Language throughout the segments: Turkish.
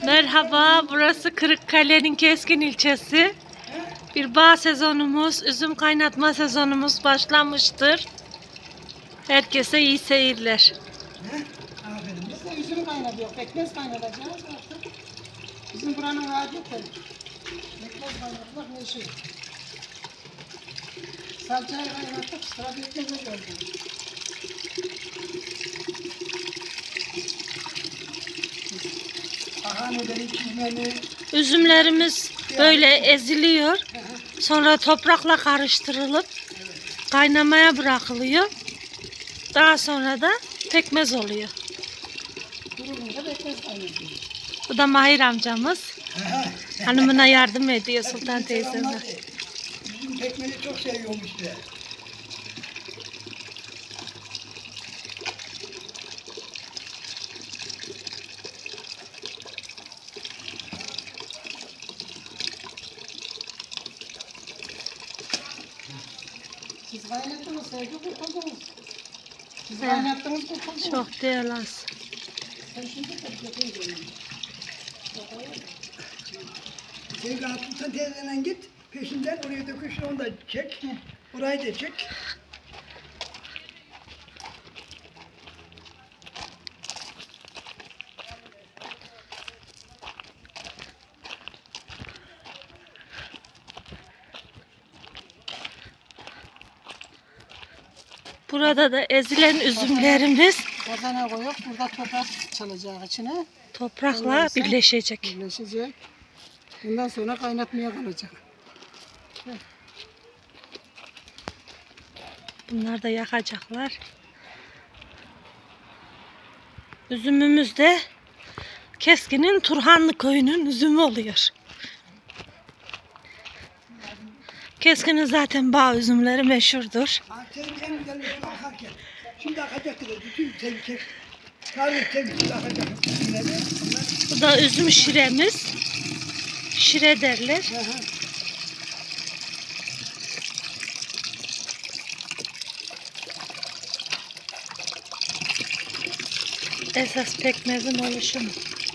Merhaba, burası Kırıkkale'nin Keskin ilçesi. Bir bağ sezonumuz, üzüm kaynatma sezonumuz başlamıştır. Herkese iyi seyirler. Aferin. Biz de üzüm kaynatıyoruz. Pekmez kaynatacağız artık. Bizim buranın adeti. Pekmez kaynatmak meşhur. Salçayı kaynattık, sıra pekmeze geldi. Ahaneleri, çizmeni. Üzümlerimiz böyle eziliyor. Sonra toprakla karıştırılıp kaynamaya bırakılıyor. Daha sonra da pekmez oluyor. Durulunca pekmez kaynatıyor. Bu da Mahir amcamız. Hanımına yardım ediyor Sultan teyzeme. Bizim pekmezi çok seviyorum işte. Siz kaynattınız, sevgi kurtuldunuz. Siz kaynattınız, kurtuldunuz. Çok değerli az. Sen şimdi yapayım. Sevgi Sultan teyzeden git. Peşinden oraya döküşün, onu da çek. Orayı da çek. Burada da ezilen üzümlerimiz Kazana koyup burada toprak çalacak içine. toprakla birleşecek. Birleşecek. Bundan sonra kaynatmaya kalacak. Bunlar da yakacaklar. Üzümümüz de Keskin'in Turhanlı köyünün üzümü oluyor. Keskin'in zaten bağ üzümleri meşhurdur. Şimdi akacak dedi. Bütün sevgi şimdi akacak. Bu da üzüm şiremiz. Şire derler. Esas pekmezin oluşumu.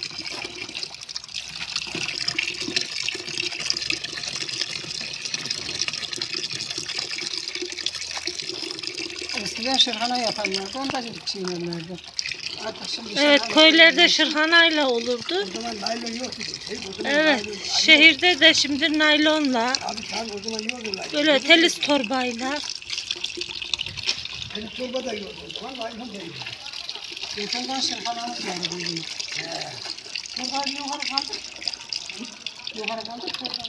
Eskiden şırhana yapanlardı. Onu da çiğnerlerdi. Artık şimdi Evet, şırhana köylerde yok. şırhanayla olurdu. O zaman naylon yoktu. Evet, şehirde de şimdi naylonla, Abi tamam, o zaman yoktu naylon. böyle telis torbayla. Benim torba da yoktu o zaman, naylon da yoktu. Yakından şırhanamız vardı bizim. Torba yukarı kaldı. Yukarı kaldı, torba.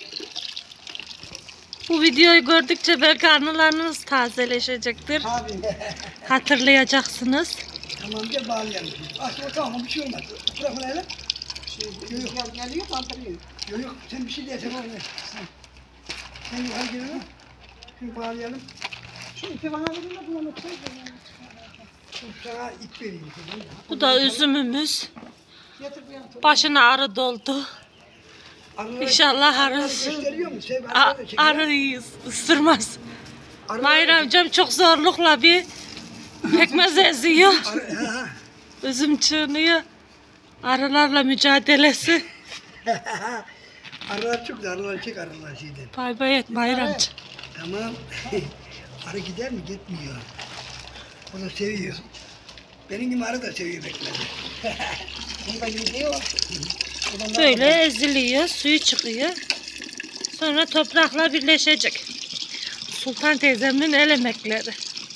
Bu videoyu gördükçe belki anılarınız tazeleşecektir. Abi. Hatırlayacaksınız. Tamam, gel bağlayalım. Aslında tamam, bir şey olmaz. Bırak bunu hele. Yok, geliyor, kaldırıyor. Yok, sen bir şey de tamam. Sen yukarı geliyor. Şimdi bağlayalım. Şu ipi bana verin de bunu unutmayın. Sana ip vereyim. Bu da üzümümüz. Getir bir yana. Başına arı doldu. İnşallah arı, Gösteriyor mu? Şey, arılar da çekiyor. arıyı ısırmaz. Arılar- Mahir amcam çok zorlukla bir pekmez eziyor. Ha. Üzüm çiğniyor. Arılarla mücadelesi. Arılar çok da arılar çek arılar şeyden. Bay bay et Mahir amca. Tamam. Arı gider mi? Gitmiyor. O da seviyor. Benim gibi arı da seviyor bekmezi. Bunu da gidiyor. Böyle eziliyor, suyu çıkıyor. Sonra toprakla birleşecek. Sultan teyzemin el emekleri.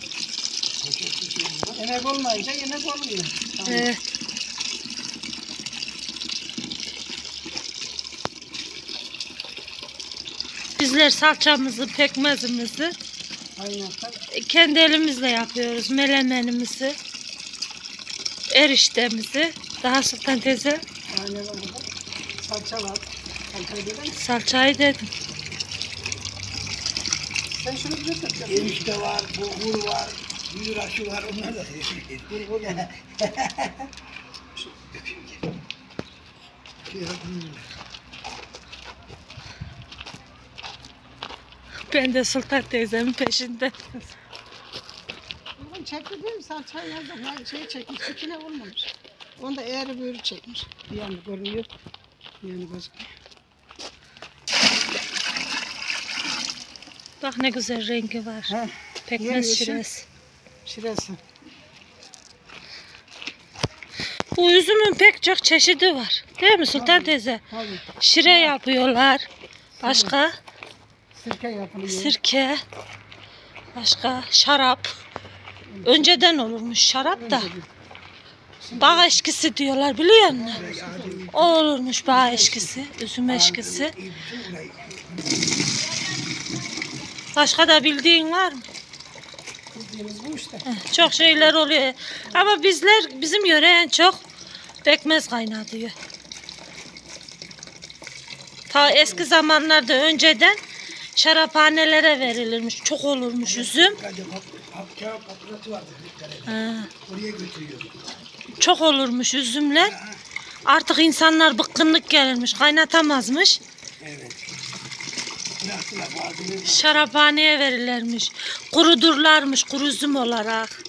Emek olmayınca yemek olmuyor. Tamam. Evet. Bizler salçamızı, pekmezimizi Aynen. kendi elimizle yapıyoruz. Melemenimizi, eriştemizi. Daha Sultan teyze Aynen öyle. Salça var. Salçayı dedim. salçayı dedim. Sen şunu götür. Erişte var, bulgur var, yuraşı var. Onlar da seviyor. Bulgur var. Şu öpeyim gel. Şey yapayım. Ben de Sultan teyzemin peşinde. Çekti değil mi? Salçayı yazdım. Şey çekmiş. Sütüne olmamış. Onda eğri büğrü çekmiş. Bir yanı görünüyor. Bir yanı gözüküyor. Bak ne güzel rengi var. He. Pekmez Yemyeşil. şiresi. Şiresi. Bu üzümün pek çok çeşidi var. Değil mi Sultan teyze? Tabii. Şire yapıyorlar. Başka? Sirke yapılıyor. Sirke. Başka? Şarap. Önceden olurmuş şarap da. Bağ eşkisi diyorlar biliyor musun? O olurmuş bağ eşkisi. Üzüm eşkisi. Başka da bildiğin var mı? Bildiğimiz bu işte. Çok şeyler oluyor. Ama bizim yöre en çok pekmez kaynatıyor. Ta eski zamanlarda önceden şaraphanelere verilirmiş. Çok olurmuş üzüm. Kapıratı vardı bir tane. Ha, Oraya götürüyor. çok olurmuş üzümler. Artık insanlar bıkkınlık gelirmiş. Kaynatamazmış. Evet. Bıraktılar bazıları. Şaraphaneye verirlermiş. Kurudurlarmış kuru üzüm olarak.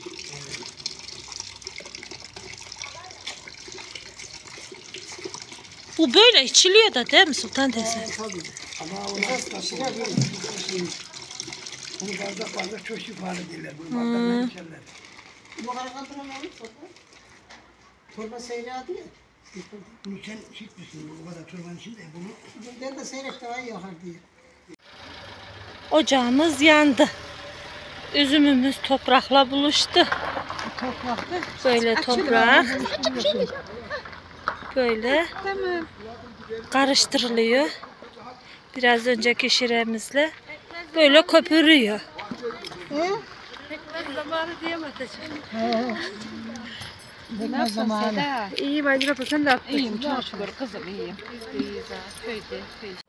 Bu böyle içiliyor da değil mi Sultan teyze? Tabii. Ama o nasıl böyle? Bunu bardak çok şifalı derler. Bunu bardakla içerler. Yukarı kaldıran olursa torba seyreği diye. Bunu sen çekmişsin bu kadar turbanın içinde. Bunu Ben de seyrek daha iyi yakar diye. Ocağımız yandı. Üzümümüz toprakla buluştu. Topraktı. Böyle toprak. Böyle karıştırılıyor. Biraz önceki şiremizle böyle köpürüyor. Bekmez zamanı. İyiyim Aydın sen de haklısın. İyiyim çok şükür kızım iyiyim. Biz de iyiyiz ha. Köyde.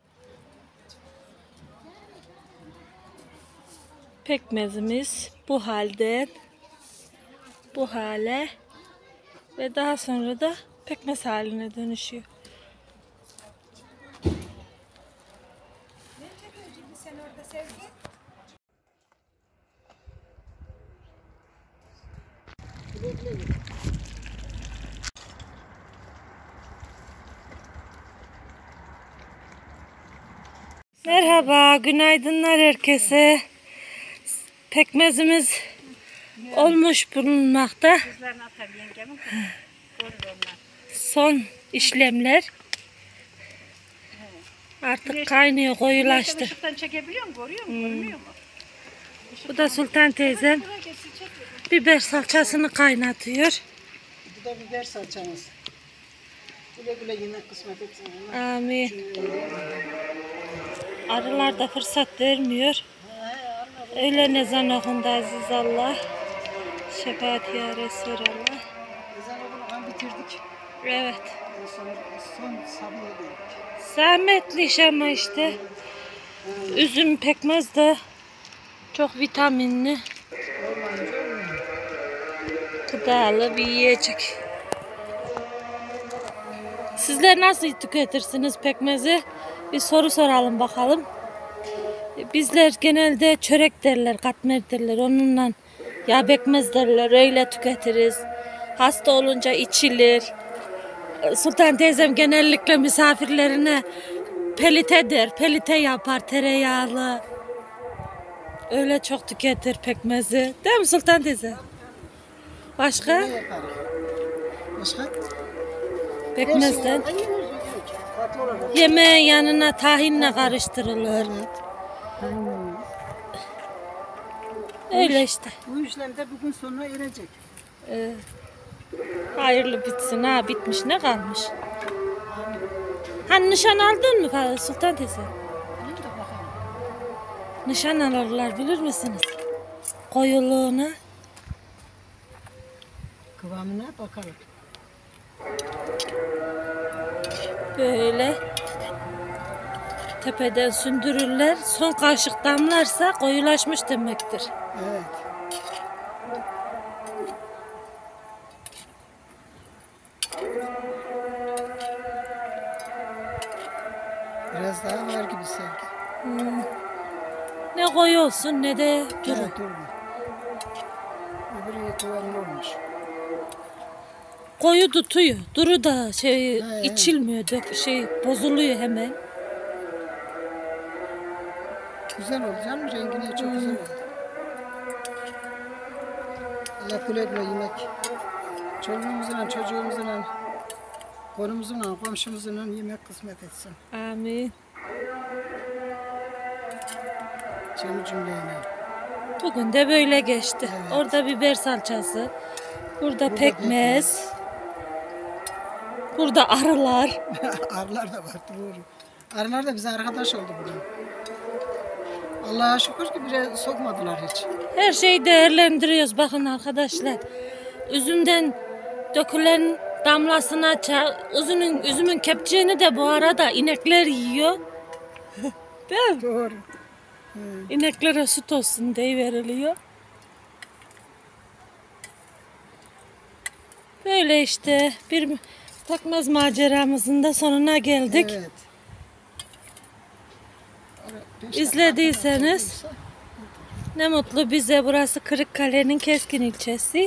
Pekmezimiz bu halden bu hale ve daha sonra da pekmez haline dönüşüyor. Merhaba, günaydınlar herkese. Pekmezimiz olmuş bulunmakta. Son işlemler. Artık kaynıyor, koyulaştı. Işıktan çekebiliyor musun? Görüyor musun? Görmüyor mu? Bu da Sultan teyzem biber salçasını kaynatıyor. Bu da biber salçamız. Güle güle yemek kısmet etsin. Amin. Arılar da fırsat vermiyor. Öğlen ezan okundu aziz Allah. Şefaat ya Resulallah. Ezan okunu bitirdik. Evet. Son sabıya geldik. Zahmetli iş ama işte. Üzüm pekmez de çok vitaminli. Gıdalı bir yiyecek. Sizler nasıl tüketirsiniz pekmezi? Bir soru soralım bakalım. Bizler genelde çörek derler, katmer derler. Onunla ya pekmez derler. Öyle tüketiriz. Hasta olunca içilir. Sultan teyzem genellikle misafirlerine pelite der. Pelite yapar tereyağlı. Öyle çok tüketir pekmezi. Değil mi Sultan teyze? Başka? Ne yaparız? Başka? Pekmezden. Tatlı olarak. Yemeğin yanına tahinle karıştırılır. Öyle işte. Bu işlem de bugün sonuna erecek. Hayırlı bitsin ha, bitmiş ne kalmış? Hani nişan aldın mı Sultan teyze? Nişan alırlar bilir misiniz? Koyuluğuna. Kıvamına bakalım. Böyle tepeden sündürürler. Son kaşık damlarsa koyulaşmış demektir. Evet. Biraz daha var gibi sanki. Ne koyu olsun ne de duru. Evet, dur. Öbürü kıvamlı olmuş. koyu tutuyor. Duru da He. içilmiyor. Bozuluyor hemen. Güzel oldu canım. Rengine çok güzel oldu. Allah güle güle yemek. Çoluğumuzla, çocuğumuzla, konumuzla, komşumuzla yemek kısmet etsin. Amin. Cemil cümleyle. Bugün de böyle geçti. Evet. Orada biber salçası. Burada pekmez. Burada arılar. Arılar da var doğru. Arılar da bize arkadaş oldu bugün. Allah'a şükür ki bire sokmadılar hiç. Her şeyi değerlendiriyoruz bakın arkadaşlar. Üzümden dökülen damlasına üzümün kepçeğini de bu arada inekler yiyor. Değil mi? Doğru. İneklere süt olsun diye veriliyor. Böyle işte bir pekmez maceramızın da sonuna geldik. Evet. İzlediyseniz ne mutlu bize. Burası Kırıkkale'nin Keskin ilçesi.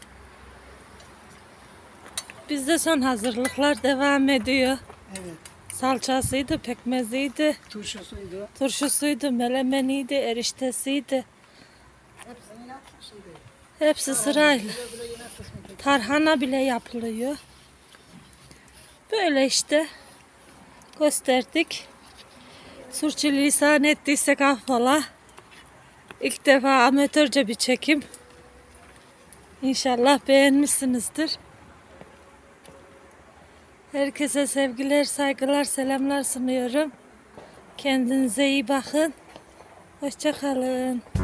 Bizde son hazırlıklar devam ediyor. Evet. Salçasıydı, pekmeziydi, Turşusuydu. turşusuydu, melemeniydi, eriştesiydi. Hepsini yaptık şimdi. Hepsi sırayla. Tarhana bile yapılıyor. Böyle işte gösterdik. Sürçülisan ettiysek affola. İlk defa amatörce bir çekim. İnşallah beğenmişsinizdir. Herkese sevgiler, saygılar, selamlar sunuyorum. Kendinize iyi bakın. Hoşça kalın.